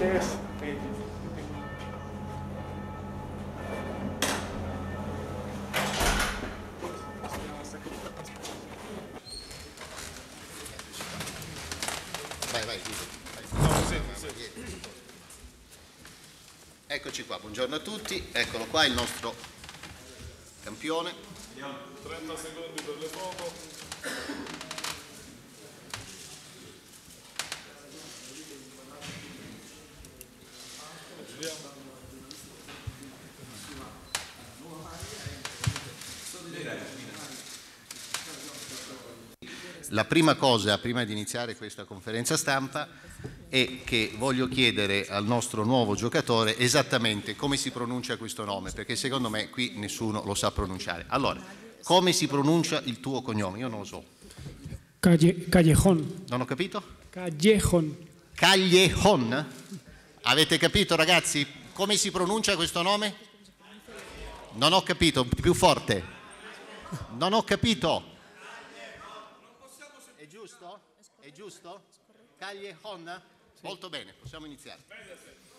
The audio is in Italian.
Cheers. Vai. Eccoci qua, buongiorno a tutti, eccolo qua il nostro campione. 30 secondi per le foto. La prima cosa, prima di iniziare questa conferenza stampa, è che voglio chiedere al nostro nuovo giocatore esattamente come si pronuncia questo nome, perché secondo me qui nessuno lo sa pronunciare. Allora, come si pronuncia il tuo cognome? Io non lo so. Callejón. Non ho capito? Callejón. Callejón? Avete capito, ragazzi? Come si pronuncia questo nome? Non ho capito, più forte. Non ho capito. È giusto? È giusto? Callejón? Molto bene, possiamo iniziare.